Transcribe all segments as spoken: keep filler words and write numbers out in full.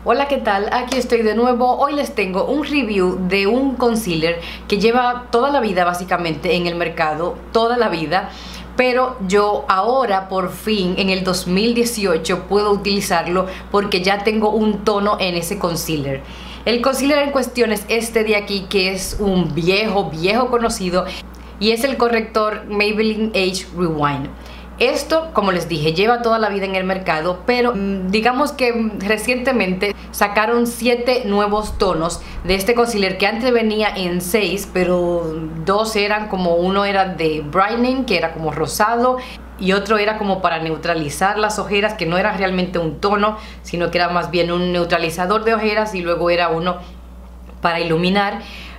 Hola, ¿qué tal? Aquí estoy de nuevo. Hoy les tengo un review de un concealer que lleva toda la vida básicamente en el mercado, toda la vida, pero yo ahora por fin en el dos mil dieciocho puedo utilizarlo porque ya tengo un tono en ese concealer. El concealer en cuestión es este de aquí, que es un viejo, viejo conocido, y es el corrector Maybelline Age Rewind. Esto, como les dije, lleva toda la vida en el mercado, pero digamos que recientemente sacaron siete nuevos tonos de este concealer, que antes venía en seis, pero dos eran como, uno era de brightening, que era como rosado, y otro era como para neutralizar las ojeras, que no era realmente un tono, sino que era más bien un neutralizador de ojeras, y luego era uno para iluminar.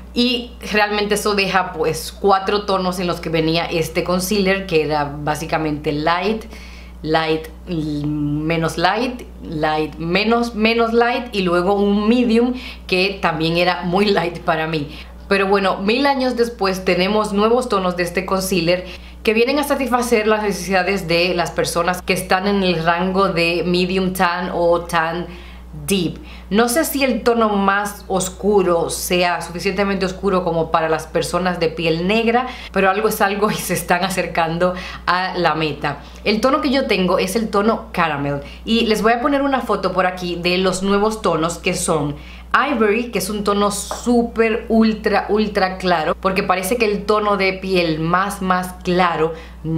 Y realmente eso deja pues cuatro tonos en los que venía este concealer, que era básicamente light, light, menos light, light, menos, menos light, y luego un medium que también era muy light para mí. Pero bueno, mil años después tenemos nuevos tonos de este concealer que vienen a satisfacer las necesidades de las personas que están en el rango de medium tan o tan deep. No sé si el tono más oscuro sea suficientemente oscuro como para las personas de piel negra, pero algo es algo y se están acercando a la meta. El tono que yo tengo es el tono Caramel, y les voy a poner una foto por aquí de los nuevos tonos, que son Ivory, que es un tono súper ultra ultra claro, porque parece que el tono de piel más más claro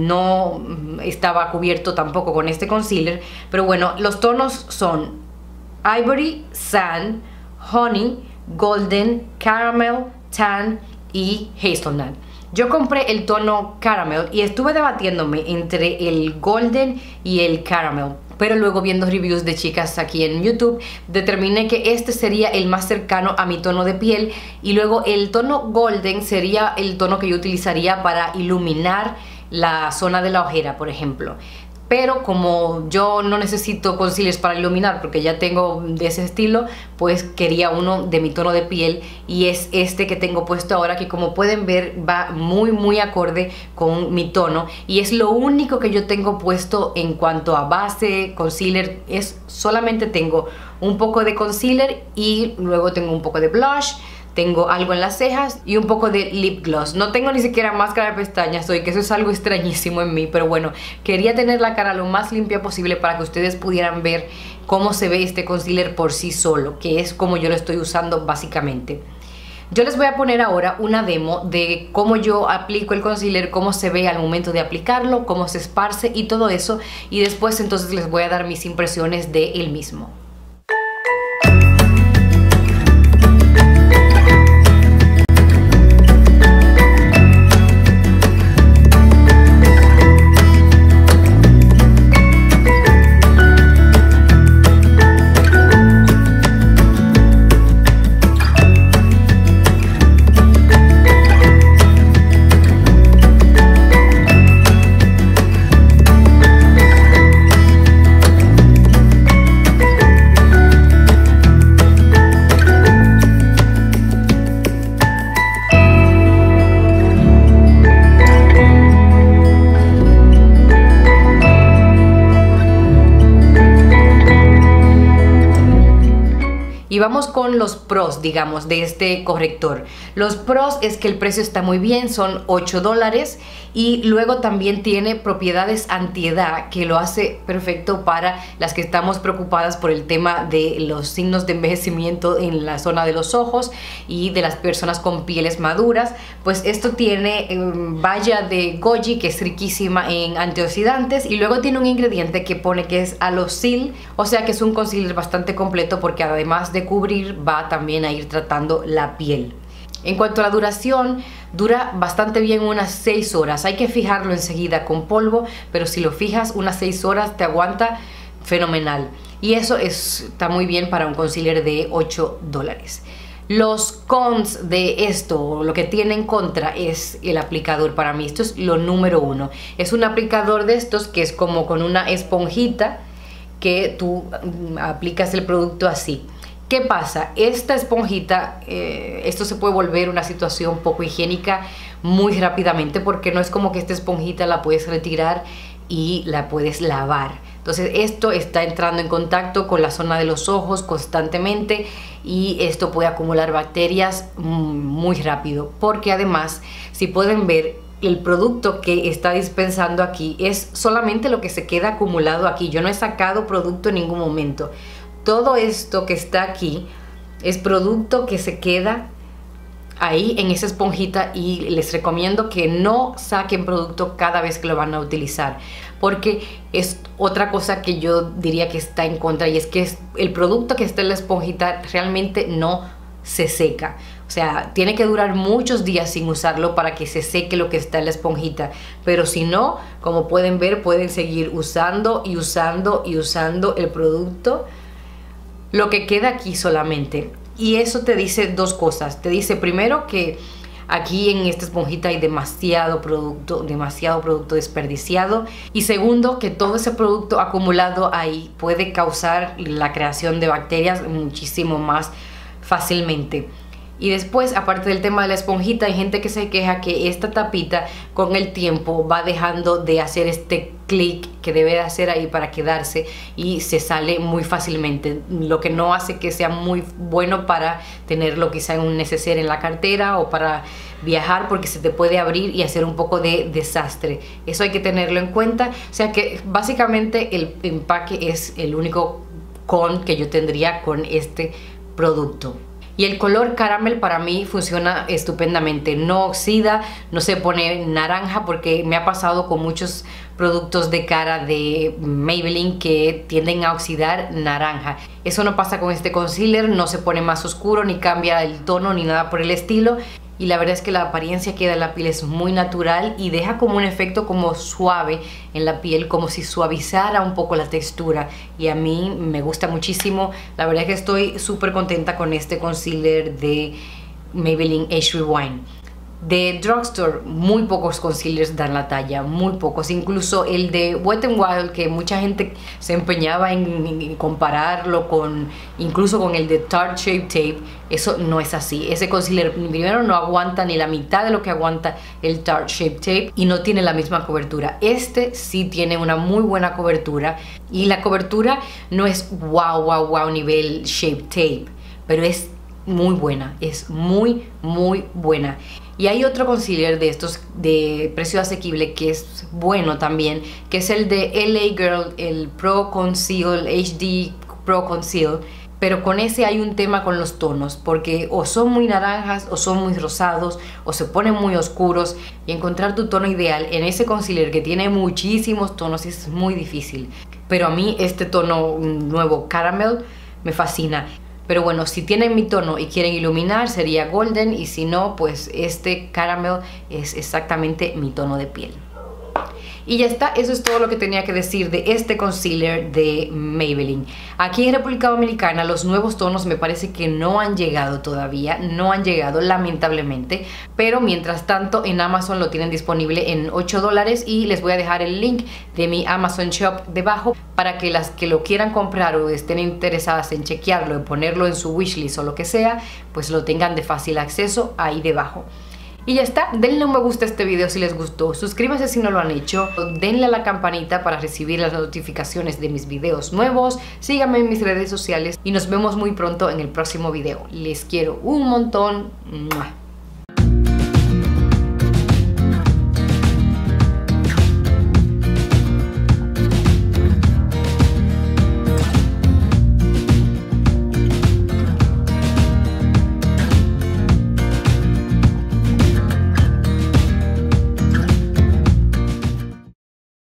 no estaba cubierto tampoco con este concealer. Pero bueno, los tonos son Ivory, Sand, Honey, Golden, Caramel, Tan y Hazelnut. Yo compré el tono Caramel y estuve debatiéndome entre el Golden y el Caramel, pero luego viendo reviews de chicas aquí en YouTube determiné que este sería el más cercano a mi tono de piel, y luego el tono Golden sería el tono que yo utilizaría para iluminar la zona de la ojera, por ejemplo. Pero como yo no necesito concealers para iluminar porque ya tengo de ese estilo, pues quería uno de mi tono de piel, y es este que tengo puesto ahora, que como pueden ver va muy muy acorde con mi tono, y es lo único que yo tengo puesto en cuanto a base, concealer. Es solamente tengo un poco de concealer y luego tengo un poco de blush, tengo algo en las cejas y un poco de lip gloss. No tengo ni siquiera máscara de pestañas hoy, que eso es algo extrañísimo en mí, pero bueno, quería tener la cara lo más limpia posible para que ustedes pudieran ver cómo se ve este concealer por sí solo, que es como yo lo estoy usando básicamente. Yo les voy a poner ahora una demo de cómo yo aplico el concealer, cómo se ve al momento de aplicarlo, cómo se esparce y todo eso, y después entonces les voy a dar mis impresiones de él mismo. Y vamos con los pros, digamos, de este corrector. Los pros es que el precio está muy bien, son ocho dólares, y luego también tiene propiedades antiedad, que lo hace perfecto para las que estamos preocupadas por el tema de los signos de envejecimiento en la zona de los ojos y de las personas con pieles maduras. Pues esto tiene eh, baya de goji, que es riquísima en antioxidantes, y luego tiene un ingrediente que pone que es alosil, o sea que es un concealer bastante completo, porque además de cubrir va también a ir tratando la piel. En cuanto a la duración, dura bastante bien, unas seis horas. Hay que fijarlo enseguida con polvo, pero si lo fijas unas seis horas te aguanta fenomenal, y eso es, está muy bien para un concealer de ocho dólares. Los cons de esto, lo que tiene en contra, es el aplicador. Para mí esto es lo número uno. Es un aplicador de estos que es como con una esponjita, que tú aplicas el producto así. ¿Qué pasa? Esta esponjita, eh, esto se puede volver una situación poco higiénica muy rápidamente, porque no es como que esta esponjita la puedes retirar y la puedes lavar. Entonces esto está entrando en contacto con la zona de los ojos constantemente y esto puede acumular bacterias muy rápido, porque además, si pueden ver, el producto que está dispensando aquí es solamente lo que se queda acumulado aquí. Yo no he sacado producto en ningún momento. Todo esto que está aquí es producto que se queda ahí en esa esponjita, y les recomiendo que no saquen producto cada vez que lo van a utilizar, porque es otra cosa que yo diría que está en contra, y es que es el producto que está en la esponjita realmente no se seca. O sea, tiene que durar muchos días sin usarlo para que se seque lo que está en la esponjita, pero si no, como pueden ver, pueden seguir usando y usando y usando el producto, lo que queda aquí solamente. Y eso te dice dos cosas. Te dice primero que aquí en esta esponjita hay demasiado producto, demasiado producto desperdiciado. Y segundo, que todo ese producto acumulado ahí puede causar la creación de bacterias muchísimo más fácilmente. Y después, aparte del tema de la esponjita, hay gente que se queja que esta tapita con el tiempo va dejando de hacer este clic que debe de hacer ahí para quedarse, y se sale muy fácilmente, lo que no hace que sea muy bueno para tenerlo quizá en un neceser en la cartera o para viajar, porque se te puede abrir y hacer un poco de desastre. Eso hay que tenerlo en cuenta. O sea que básicamente el empaque es el único con que yo tendría con este producto. Y el color caramel para mí funciona estupendamente, no oxida, no se pone naranja, porque me ha pasado con muchos productos de cara de Maybelline que tienden a oxidar naranja. Eso no pasa con este concealer, no se pone más oscuro, ni cambia el tono, ni nada por el estilo. Y la verdad es que la apariencia que da en la piel es muy natural y deja como un efecto como suave en la piel, como si suavizara un poco la textura, y a mí me gusta muchísimo. La verdad es que estoy súper contenta con este concealer de Maybelline Age Rewind. De drugstore, muy pocos concealers dan la talla, muy pocos. Incluso el de Wet n Wild, que mucha gente se empeñaba en, en compararlo con, incluso con el de Tarte Shape Tape, eso no es así. Ese concealer primero no aguanta ni la mitad de lo que aguanta el Tarte Shape Tape, y no tiene la misma cobertura. Este sí tiene una muy buena cobertura, y la cobertura no es wow, wow, wow nivel Shape Tape, pero es muy buena, es muy, muy buena. Y hay otro concealer de estos de precio asequible que es bueno también, que es el de L A Girl, el Pro Conceal H D Pro Conceal. Pero con ese hay un tema con los tonos, porque o son muy naranjas o son muy rosados o se ponen muy oscuros, y encontrar tu tono ideal en ese concealer que tiene muchísimos tonos es muy difícil. Pero a mí este tono nuevo caramel me fascina. Pero bueno, si tienen mi tono y quieren iluminar, sería golden, y si no, pues este caramel es exactamente mi tono de piel. Y ya está, eso es todo lo que tenía que decir de este concealer de Maybelline. Aquí en República Dominicana los nuevos tonos me parece que no han llegado todavía, no han llegado lamentablemente, pero mientras tanto en Amazon lo tienen disponible en ocho dólares, y les voy a dejar el link de mi Amazon Shop debajo para que las que lo quieran comprar o estén interesadas en chequearlo, en ponerlo en su wishlist o lo que sea, pues lo tengan de fácil acceso ahí debajo. Y ya está, denle un me gusta a este video si les gustó, suscríbanse si no lo han hecho, denle a la campanita para recibir las notificaciones de mis videos nuevos, síganme en mis redes sociales y nos vemos muy pronto en el próximo video. Les quiero un montón. ¡Mua!